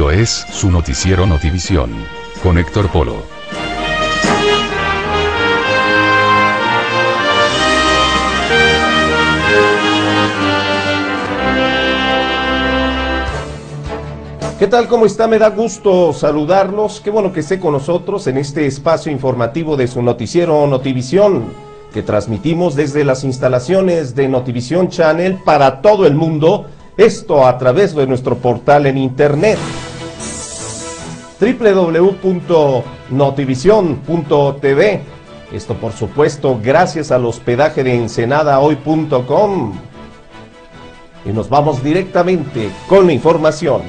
Esto es su noticiero Notivisión, con Héctor Polo. ¿Qué tal? ¿Cómo está? Me da gusto saludarlos. Qué bueno que esté con nosotros en este espacio informativo de su noticiero Notivisión, que transmitimos desde las instalaciones de Notivisión Channel para todo el mundo, esto a través de nuestro portal en internet www.notivision.tv. Esto por supuesto gracias al hospedaje de ensenadahoy.com. Y nos vamos directamente con la información.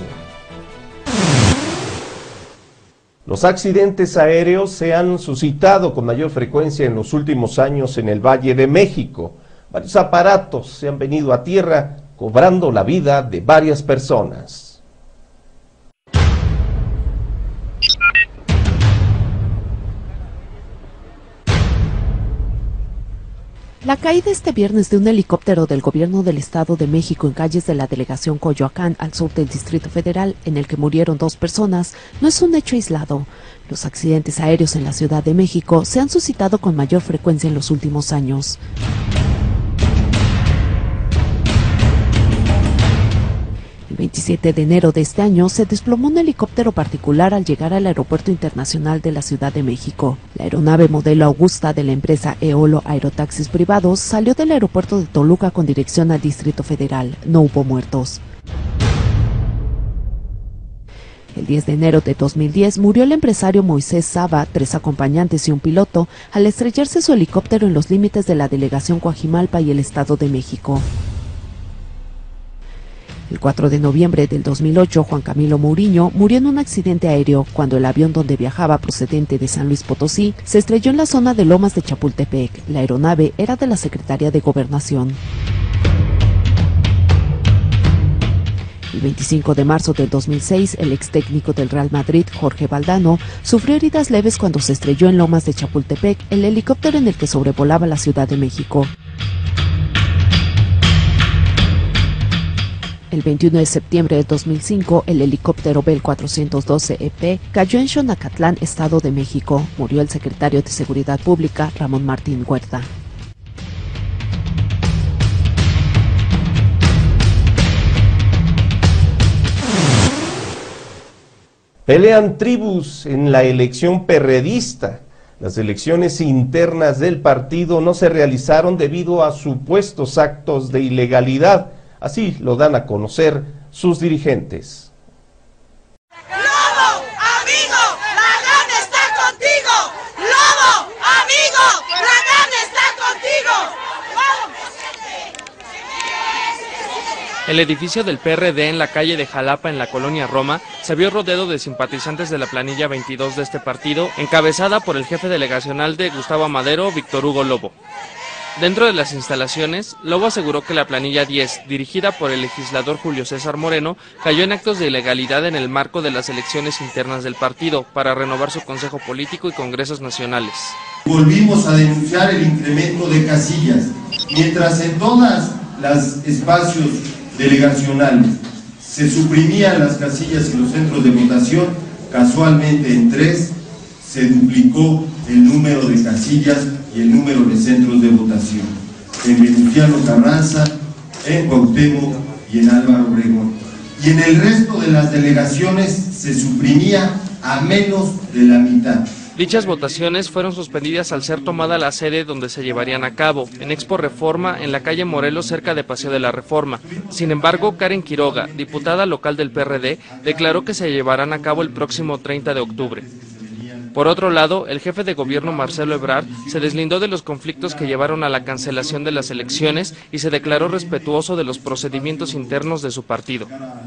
Los accidentes aéreos se han suscitado con mayor frecuencia en los últimos años en el Valle de México. Varios aparatos se han venido a tierra, cobrando la vida de varias personas. La caída este viernes de un helicóptero del gobierno del Estado de México en calles de la delegación Coyoacán, al sur del Distrito Federal, en el que murieron 2 personas, no es un hecho aislado. Los accidentes aéreos en la Ciudad de México se han suscitado con mayor frecuencia en los últimos años. El 27 de enero de este año se desplomó un helicóptero particular al llegar al Aeropuerto Internacional de la Ciudad de México. La aeronave modelo Augusta de la empresa Eolo Aerotaxis Privados salió del aeropuerto de Toluca con dirección al Distrito Federal. No hubo muertos. El 10 de enero de 2010 murió el empresario Moisés Saba, 3 acompañantes y un piloto, al estrellarse su helicóptero en los límites de la delegación Coajimalpa y el Estado de México. El 4 de noviembre del 2008, Juan Camilo Mourinho murió en un accidente aéreo cuando el avión donde viajaba procedente de San Luis Potosí se estrelló en la zona de Lomas de Chapultepec. La aeronave era de la Secretaría de Gobernación. El 25 de marzo del 2006, el ex técnico del Real Madrid, Jorge Valdano, sufrió heridas leves cuando se estrelló en Lomas de Chapultepec el helicóptero en el que sobrevolaba la Ciudad de México. El 21 de septiembre de 2005, el helicóptero Bell 412EP cayó en Xonacatlán, Estado de México. Murió el secretario de Seguridad Pública, Ramón Martín Huerta. Pelean tribus en la elección perredista. Las elecciones internas del partido no se realizaron debido a supuestos actos de ilegalidad. Así lo dan a conocer sus dirigentes. ¡Lobo, amigo! ¡La gana está contigo! ¡Lobo, amigo! ¡La gana está contigo! El edificio del PRD en la calle de Jalapa, en la colonia Roma, se vio rodeado de simpatizantes de la planilla 22 de este partido, encabezada por el jefe delegacional de Gustavo Amadero, Víctor Hugo Lobo. Dentro de las instalaciones, Lobo aseguró que la planilla 10, dirigida por el legislador Julio César Moreno, cayó en actos de ilegalidad en el marco de las elecciones internas del partido para renovar su consejo político y congresos nacionales. Volvimos a denunciar el incremento de casillas, mientras en todas las espacios delegacionales se suprimían las casillas y los centros de votación, casualmente en 3 se duplicó el número de casillas y el número de centros de votación, en Venustiano Carranza, en Cuauhtémoc y en Álvaro Obregón. Y en el resto de las delegaciones se suprimía a menos de la mitad. Dichas votaciones fueron suspendidas al ser tomada la sede donde se llevarían a cabo, en Expo Reforma, en la calle Morelos, cerca de Paseo de la Reforma. Sin embargo, Karen Quiroga, diputada local del PRD, declaró que se llevarán a cabo el próximo 30 de octubre. Por otro lado, el jefe de gobierno Marcelo Ebrard se deslindó de los conflictos que llevaron a la cancelación de las elecciones y se declaró respetuoso de los procedimientos internos de su partido.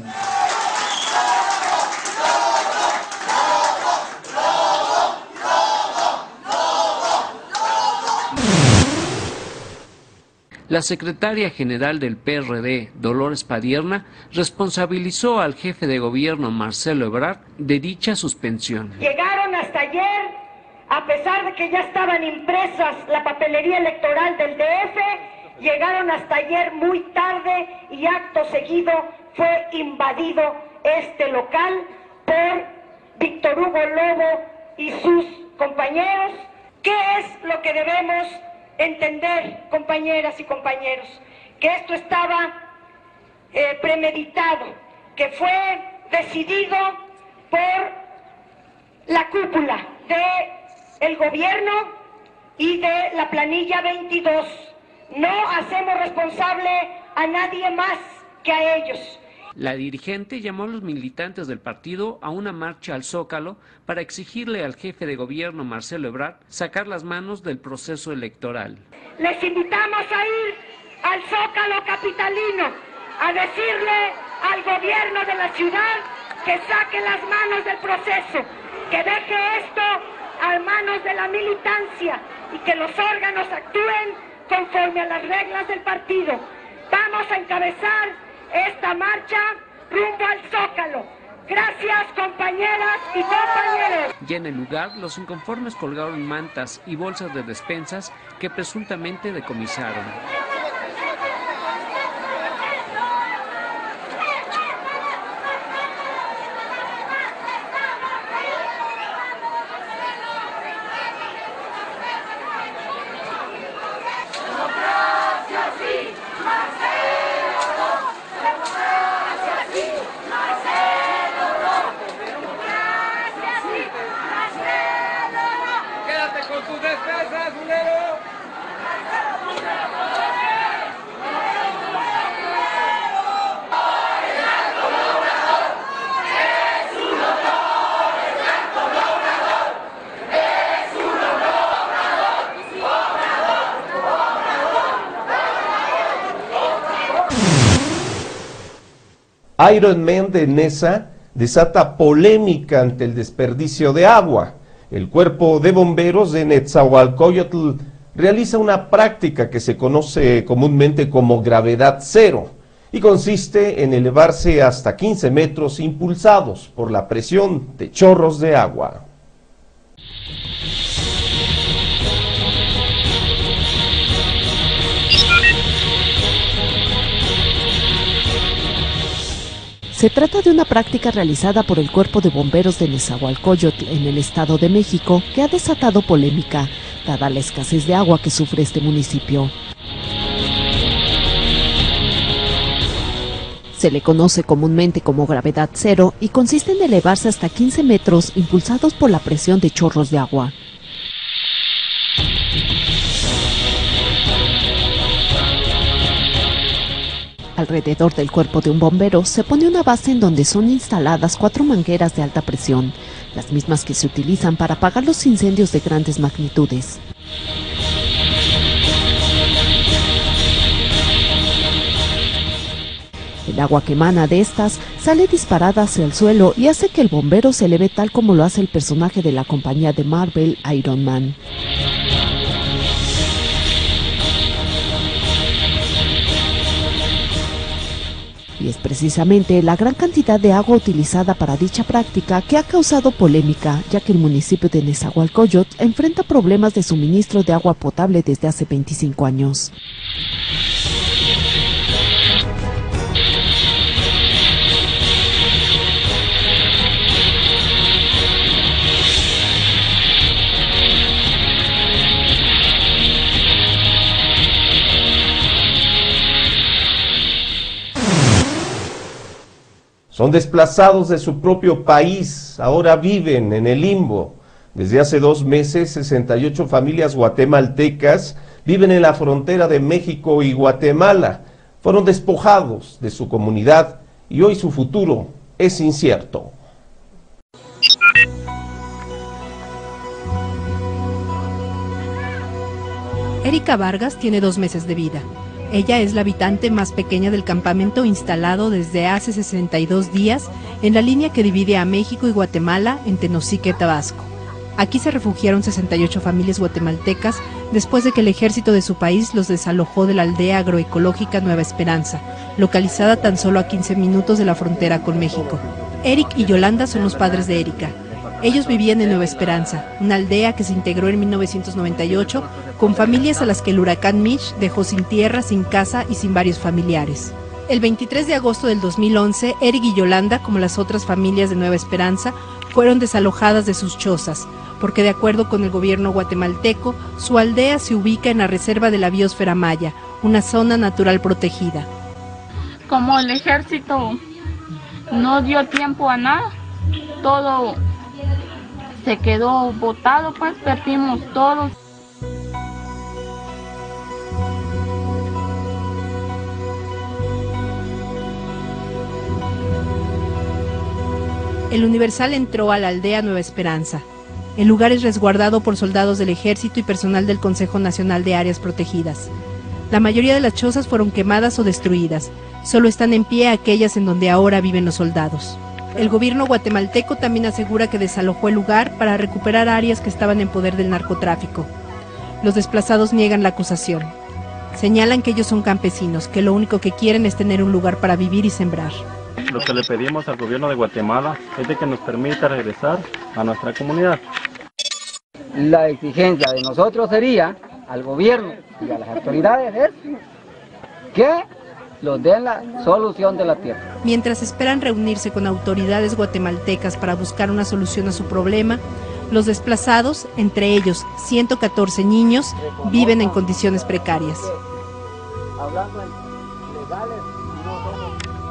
La secretaria general del PRD, Dolores Padierna, responsabilizó al jefe de gobierno, Marcelo Ebrard, de dicha suspensión. Llegaron hasta ayer, a pesar de que ya estaban impresas la papelería electoral del DF, llegaron hasta ayer muy tarde y acto seguido fue invadido este local por Víctor Hugo Lobo y sus compañeros. ¿Qué es lo que debemos entender, compañeras y compañeros? Que esto estaba premeditado, que fue decidido por la cúpula del gobierno y de la planilla 22. No hacemos responsable a nadie más que a ellos. La dirigente llamó a los militantes del partido a una marcha al Zócalo para exigirle al jefe de gobierno, Marcelo Ebrard, sacar las manos del proceso electoral. Les invitamos a ir al Zócalo capitalino a decirle al gobierno de la ciudad que saque las manos del proceso, que deje esto a manos de la militancia y que los órganos actúen conforme a las reglas del partido. Vamos a encabezar esta marcha rumbo al Zócalo. Gracias, compañeras y compañeros. Ya en el lugar, los inconformes colgaron mantas y bolsas de despensas que presuntamente decomisaron. Ironman de Nesa desata polémica ante el desperdicio de agua. El cuerpo de bomberos de Netzahualcóyotl realiza una práctica que se conoce comúnmente como gravedad cero y consiste en elevarse hasta 15 metros impulsados por la presión de chorros de agua. Se trata de una práctica realizada por el Cuerpo de Bomberos de Nezahualcóyotl en el Estado de México que ha desatado polémica, dada la escasez de agua que sufre este municipio. Se le conoce comúnmente como gravedad cero y consiste en elevarse hasta 15 metros impulsados por la presión de chorros de agua. Alrededor del cuerpo de un bombero se pone una base en donde son instaladas 4 mangueras de alta presión, las mismas que se utilizan para apagar los incendios de grandes magnitudes. El agua que emana de estas sale disparada hacia el suelo y hace que el bombero se eleve tal como lo hace el personaje de la compañía de Marvel, Iron Man. Y es precisamente la gran cantidad de agua utilizada para dicha práctica que ha causado polémica, ya que el municipio de Nezahualcóyotl enfrenta problemas de suministro de agua potable desde hace 25 años. Son desplazados de su propio país, ahora viven en el limbo. Desde hace 2 meses, 68 familias guatemaltecas viven en la frontera de México y Guatemala. Fueron despojados de su comunidad y hoy su futuro es incierto. Erika Vargas tiene 2 meses de vida. Ella es la habitante más pequeña del campamento instalado desde hace 62 días en la línea que divide a México y Guatemala en Tenosique, Tabasco. Aquí se refugiaron 68 familias guatemaltecas después de que el ejército de su país los desalojó de la aldea agroecológica Nueva Esperanza, localizada tan solo a 15 minutos de la frontera con México. Eric y Yolanda son los padres de Erika. Ellos vivían en Nueva Esperanza, una aldea que se integró en 1998 con familias a las que el huracán Mitch dejó sin tierra, sin casa y sin varios familiares. El 23 de agosto del 2011, Eric y Yolanda, como las otras familias de Nueva Esperanza, fueron desalojadas de sus chozas, porque de acuerdo con el gobierno guatemalteco, su aldea se ubica en la reserva de la biosfera maya, una zona natural protegida. Como el ejército no dio tiempo a nada, todo se quedó botado, pues perdimos todo. El Universal entró a la aldea Nueva Esperanza. El lugar es resguardado por soldados del ejército y personal del Consejo Nacional de Áreas Protegidas. La mayoría de las chozas fueron quemadas o destruidas. Solo están en pie aquellas en donde ahora viven los soldados. El gobierno guatemalteco también asegura que desalojó el lugar para recuperar áreas que estaban en poder del narcotráfico. Los desplazados niegan la acusación. Señalan que ellos son campesinos, que lo único que quieren es tener un lugar para vivir y sembrar. Lo que le pedimos al gobierno de Guatemala es de que nos permita regresar a nuestra comunidad. La exigencia de nosotros sería al gobierno y a las autoridades es que nos den la solución de la tierra. Mientras esperan reunirse con autoridades guatemaltecas para buscar una solución a su problema, los desplazados, entre ellos 114 niños, viven en condiciones precarias. Hablando en legales, no somos...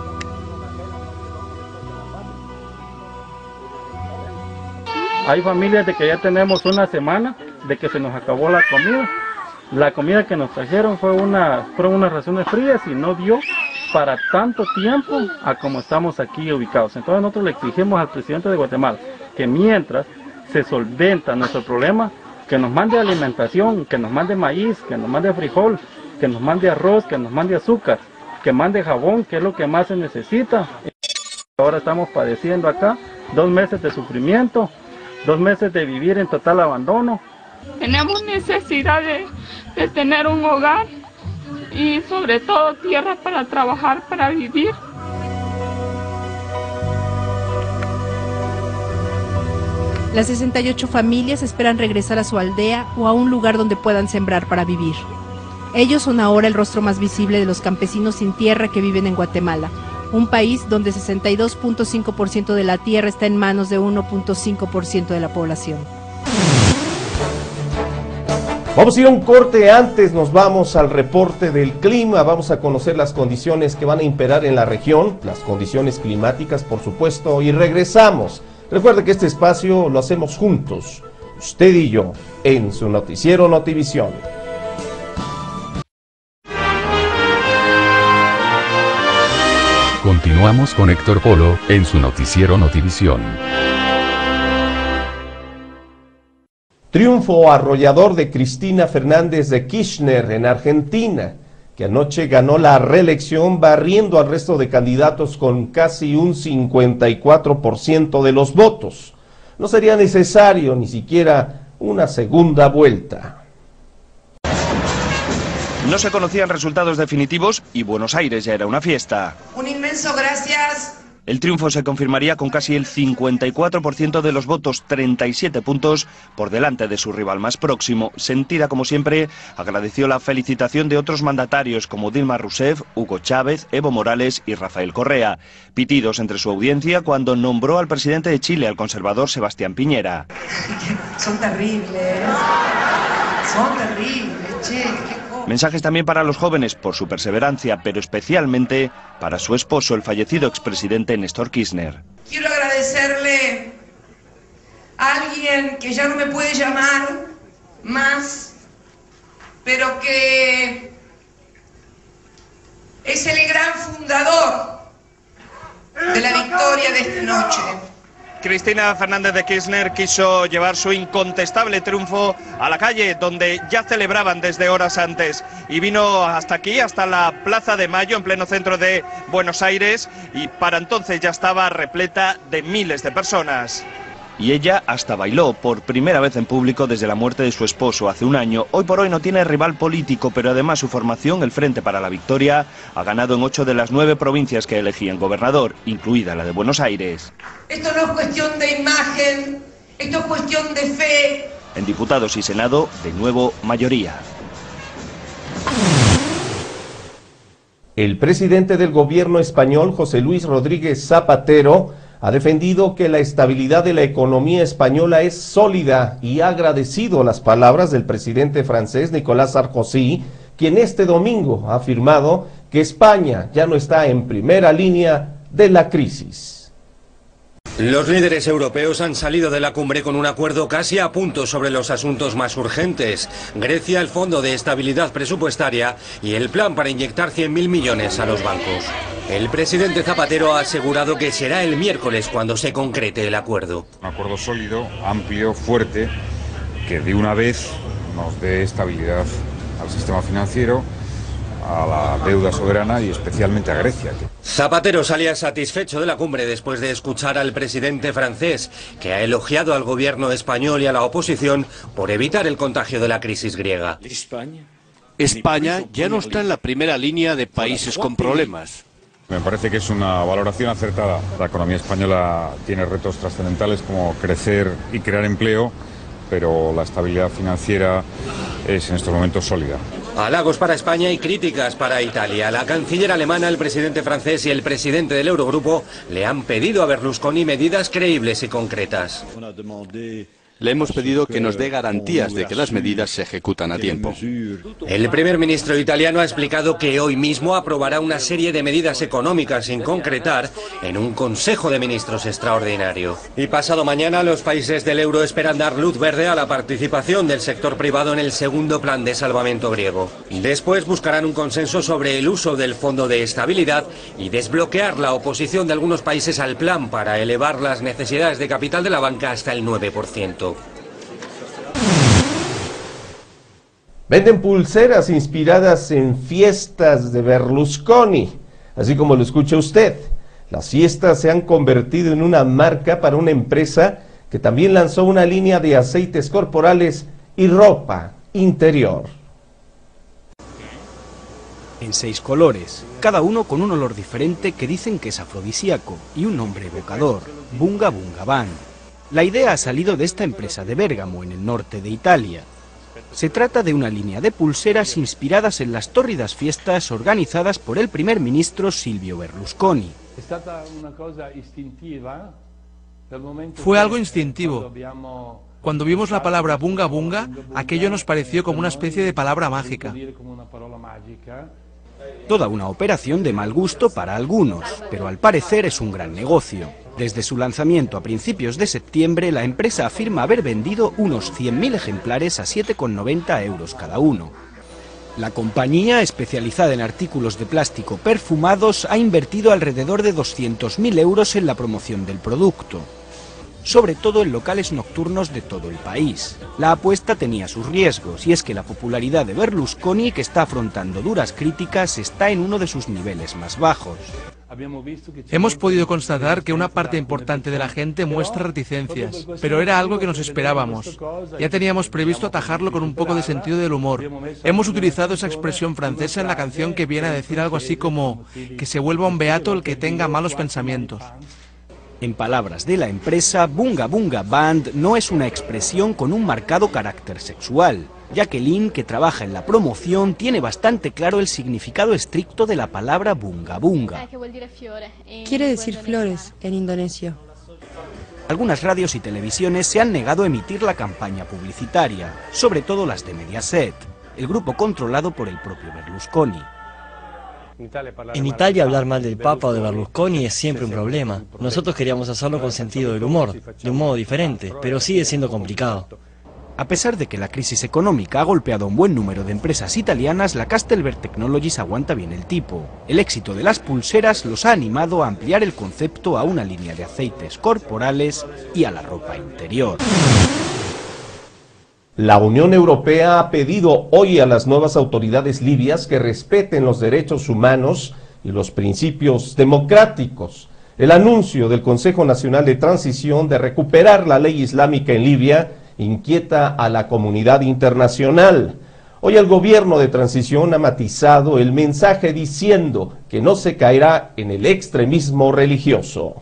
Hay familias de que ya tenemos una semana de que se nos acabó la comida. La comida que nos trajeron fueron unas raciones frías y no dio para tanto tiempo a como estamos aquí ubicados. Entonces nosotros le exigimos al presidente de Guatemala que mientras se solventa nuestro problema, que nos mande alimentación, que nos mande maíz, que nos mande frijol, que nos mande arroz, que nos mande azúcar, que mande jabón, que es lo que más se necesita. Ahora estamos padeciendo acá 2 meses de sufrimiento, 2 meses de vivir en total abandono. Tenemos necesidad de tener un hogar y sobre todo tierra para trabajar, para vivir. Las 68 familias esperan regresar a su aldea o a un lugar donde puedan sembrar para vivir. Ellos son ahora el rostro más visible de los campesinos sin tierra que viven en Guatemala, un país donde 62.5% de la tierra está en manos de 1.5% de la población. Vamos a ir a un corte, antes nos vamos al reporte del clima, vamos a conocer las condiciones que van a imperar en la región, las condiciones climáticas por supuesto, y regresamos. Recuerde que este espacio lo hacemos juntos, usted y yo, en su noticiero Notivisión. Continuamos con Héctor Polo, en su noticiero Notivisión. Triunfo arrollador de Cristina Fernández de Kirchner en Argentina, que anoche ganó la reelección barriendo al resto de candidatos con casi un 54% de los votos. No sería necesario ni siquiera una segunda vuelta. No se conocían resultados definitivos y Buenos Aires ya era una fiesta. Un inmenso gracias. El triunfo se confirmaría con casi el 54% de los votos, 37 puntos por delante de su rival más próximo. Sentida como siempre, agradeció la felicitación de otros mandatarios como Dilma Rousseff, Hugo Chávez, Evo Morales y Rafael Correa. Pitidos entre su audiencia cuando nombró al presidente de Chile, al conservador Sebastián Piñera. Son terribles. Son terribles, che. Mensajes también para los jóvenes por su perseverancia, pero especialmente para su esposo, el fallecido expresidente Néstor Kirchner. Quiero agradecerle a alguien que ya no me puede llamar más, pero que es el gran fundador de la victoria de esta noche. Cristina Fernández de Kirchner quiso llevar su incontestable triunfo a la calle, donde ya celebraban desde horas antes, y vino hasta aquí, hasta la Plaza de Mayo, en pleno centro de Buenos Aires, y para entonces ya estaba repleta de miles de personas. Y ella hasta bailó por primera vez en público desde la muerte de su esposo hace un año. Hoy por hoy no tiene rival político, pero además su formación, el Frente para la Victoria, ha ganado en 8 de las 9 provincias que elegían gobernador, incluida la de Buenos Aires. Esto no es cuestión de imagen, esto es cuestión de fe. En diputados y Senado, de nuevo, mayoría. El presidente del gobierno español, José Luis Rodríguez Zapatero, ha defendido que la estabilidad de la economía española es sólida y ha agradecido las palabras del presidente francés Nicolas Sarkozy, quien este domingo ha afirmado que España ya no está en primera línea de la crisis. Los líderes europeos han salido de la cumbre con un acuerdo casi a punto sobre los asuntos más urgentes. Grecia, el Fondo de Estabilidad Presupuestaria y el plan para inyectar 100.000 millones a los bancos. El presidente Zapatero ha asegurado que será el miércoles cuando se concrete el acuerdo. Un acuerdo sólido, amplio, fuerte, que de una vez nos dé estabilidad al sistema financiero, a la deuda soberana y especialmente a Grecia. Zapatero salía satisfecho de la cumbre después de escuchar al presidente francés, que ha elogiado al gobierno español y a la oposición por evitar el contagio de la crisis griega. España ya no está en la primera línea de países con problemas. Me parece que es una valoración acertada. La economía española tiene retos trascendentales como crecer y crear empleo, pero la estabilidad financiera es en estos momentos sólida. Halagos para España y críticas para Italia. La canciller alemana, el presidente francés y el presidente del Eurogrupo le han pedido a Berlusconi medidas creíbles y concretas. Le hemos pedido que nos dé garantías de que las medidas se ejecutan a tiempo. El primer ministro italiano ha explicado que hoy mismo aprobará una serie de medidas económicas sin concretar en un Consejo de Ministros extraordinario. Y pasado mañana los países del euro esperan dar luz verde a la participación del sector privado en el segundo plan de salvamento griego. Después buscarán un consenso sobre el uso del Fondo de Estabilidad y desbloquear la oposición de algunos países al plan para elevar las necesidades de capital de la banca hasta el 9%. Venden pulseras inspiradas en fiestas de Berlusconi, así como lo escucha usted. Las fiestas se han convertido en una marca para una empresa que también lanzó una línea de aceites corporales y ropa interior. En 6 colores, cada uno con un olor diferente que dicen que es afrodisíaco y un nombre evocador, Bunga Bunga Band. La idea ha salido de esta empresa de Bérgamo, en el norte de Italia. Se trata de una línea de pulseras inspiradas en las tórridas fiestas organizadas por el primer ministro Silvio Berlusconi. Fue algo instintivo. Cuando vimos la palabra bunga bunga, aquello nos pareció como una especie de palabra mágica. Toda una operación de mal gusto para algunos, pero al parecer es un gran negocio. Desde su lanzamiento a principios de septiembre, la empresa afirma haber vendido unos 100.000 ejemplares a 7,90 euros cada uno. La compañía, especializada en artículos de plástico perfumados, ha invertido alrededor de 200.000 euros en la promoción del producto, sobre todo en locales nocturnos de todo el país. La apuesta tenía sus riesgos, y es que la popularidad de Berlusconi, que está afrontando duras críticas, está en uno de sus niveles más bajos. Hemos podido constatar que una parte importante de la gente muestra reticencias, pero era algo que nos esperábamos. Ya teníamos previsto atajarlo con un poco de sentido del humor. Hemos utilizado esa expresión francesa en la canción que viene a decir algo así como que se vuelva un beato el que tenga malos pensamientos. En palabras de la empresa, Bunga Bunga Band no es una expresión con un marcado carácter sexual. Jacqueline, que trabaja en la promoción, tiene bastante claro el significado estricto de la palabra bunga bunga. Quiere decir flores en indonesio. Algunas radios y televisiones se han negado a emitir la campaña publicitaria, sobre todo las de Mediaset, el grupo controlado por el propio Berlusconi. En Italia hablar mal del Papa o de Berlusconi es siempre un problema. Nosotros queríamos hacerlo con sentido del humor, de un modo diferente, pero sigue siendo complicado. A pesar de que la crisis económica ha golpeado a un buen número de empresas italianas, la Castelberg Technologies aguanta bien el tipo. El éxito de las pulseras los ha animado a ampliar el concepto a una línea de aceites corporales y a la ropa interior. La Unión Europea ha pedido hoy a las nuevas autoridades libias que respeten los derechos humanos y los principios democráticos. El anuncio del Consejo Nacional de Transición de recuperar la ley islámica en Libia inquieta a la comunidad internacional. Hoy el gobierno de transición ha matizado el mensaje diciendo que no se caerá en el extremismo religioso.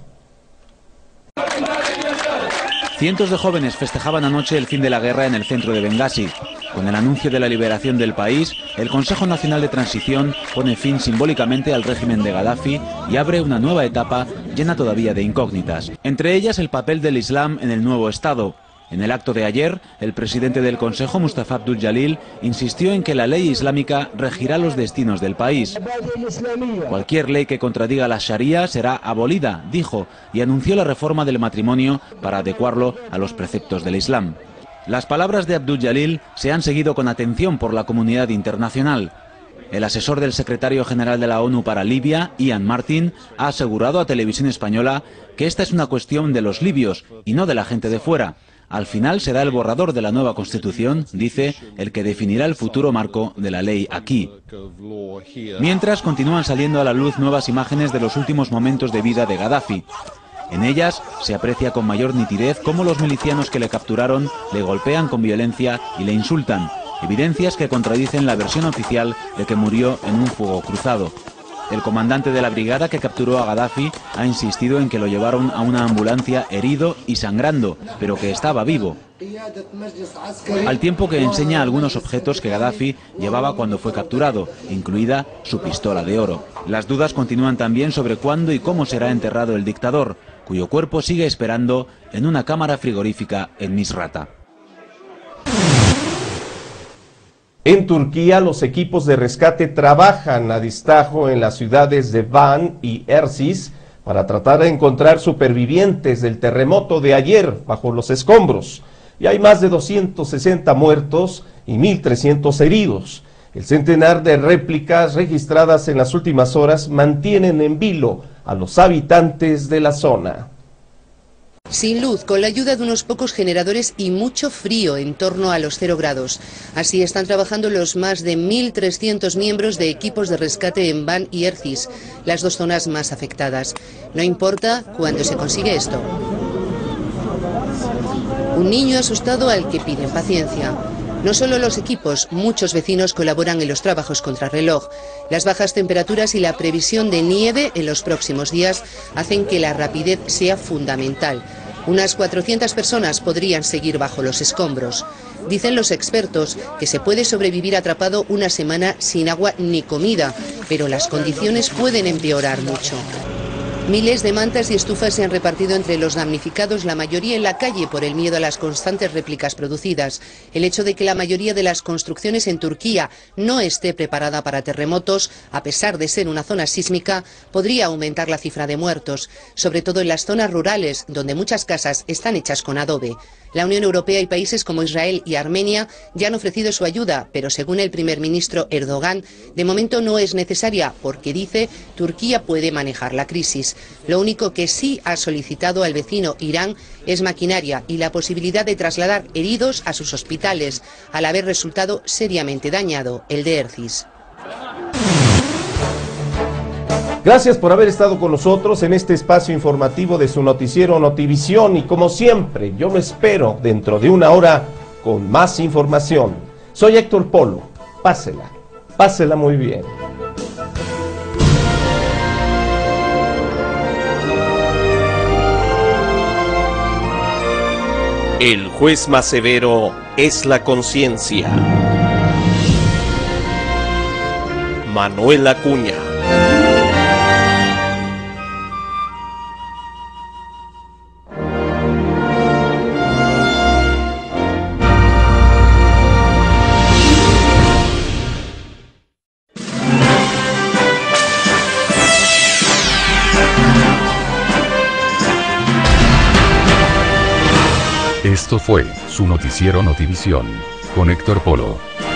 Cientos de jóvenes festejaban anoche el fin de la guerra en el centro de Bengasi. Con el anuncio de la liberación del país, el Consejo Nacional de Transición pone fin simbólicamente al régimen de Gaddafi y abre una nueva etapa llena todavía de incógnitas, entre ellas el papel del Islam en el nuevo Estado. En el acto de ayer, el presidente del Consejo, Mustafa Abdul Jalil, insistió en que la ley islámica regirá los destinos del país. Cualquier ley que contradiga la Sharia será abolida, dijo, y anunció la reforma del matrimonio para adecuarlo a los preceptos del Islam. Las palabras de Abdul Jalil se han seguido con atención por la comunidad internacional. El asesor del secretario general de la ONU para Libia, Ian Martin, ha asegurado a Televisión Española que esta es una cuestión de los libios y no de la gente de fuera. Al final será el borrador de la nueva Constitución, dice, el que definirá el futuro marco de la ley aquí. Mientras continúan saliendo a la luz nuevas imágenes de los últimos momentos de vida de Gaddafi. En ellas se aprecia con mayor nitidez cómo los milicianos que le capturaron le golpean con violencia y le insultan, evidencias que contradicen la versión oficial de que murió en un fuego cruzado. El comandante de la brigada que capturó a Gaddafi ha insistido en que lo llevaron a una ambulancia herido y sangrando, pero que estaba vivo. Al tiempo que enseña algunos objetos que Gaddafi llevaba cuando fue capturado, incluida su pistola de oro. Las dudas continúan también sobre cuándo y cómo será enterrado el dictador, cuyo cuerpo sigue esperando en una cámara frigorífica en Misrata. En Turquía, los equipos de rescate trabajan a destajo en las ciudades de Van y Erzurum para tratar de encontrar supervivientes del terremoto de ayer bajo los escombros. Y hay más de 260 muertos y 1.300 heridos. El centenar de réplicas registradas en las últimas horas mantienen en vilo a los habitantes de la zona. Sin luz, con la ayuda de unos pocos generadores y mucho frío en torno a los 0 grados. Así están trabajando los más de 1.300 miembros de equipos de rescate en Van y Erzurum, las dos zonas más afectadas. No importa cuándo se consigue esto. Un niño asustado al que piden paciencia. No solo los equipos, muchos vecinos colaboran en los trabajos contrarreloj. Las bajas temperaturas y la previsión de nieve en los próximos días hacen que la rapidez sea fundamental. Unas 400 personas podrían seguir bajo los escombros. Dicen los expertos que se puede sobrevivir atrapado una semana sin agua ni comida, pero las condiciones pueden empeorar mucho. Miles de mantas y estufas se han repartido entre los damnificados, la mayoría en la calle por el miedo a las constantes réplicas producidas. El hecho de que la mayoría de las construcciones en Turquía no esté preparada para terremotos, a pesar de ser una zona sísmica, podría aumentar la cifra de muertos, sobre todo en las zonas rurales, donde muchas casas están hechas con adobe. La Unión Europea y países como Israel y Armenia ya han ofrecido su ayuda, pero según el primer ministro Erdogan, de momento no es necesaria porque, dice, Turquía puede manejar la crisis. Lo único que sí ha solicitado al vecino Irán es maquinaria y la posibilidad de trasladar heridos a sus hospitales, al haber resultado seriamente dañado el de Erzurum. Gracias por haber estado con nosotros en este espacio informativo de su noticiero Notivisión y como siempre, yo lo espero dentro de una hora con más información. Soy Héctor Polo, pásela muy bien. El juez más severo es la conciencia. Manuel Acuña. Esto fue su noticiero Notivisión, con Héctor Polo.